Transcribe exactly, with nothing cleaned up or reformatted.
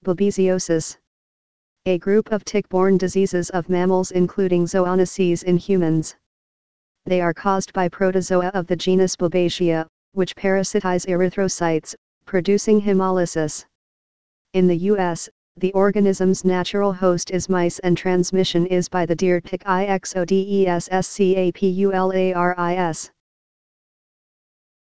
Babesiosis. A group of tick-borne diseases of mammals including zoonoses in humans. They are caused by protozoa of the genus Babesia, which parasitize erythrocytes, producing hemolysis. In the U S, the organism's natural host is mice and transmission is by the deer tick Ixodes scapularis.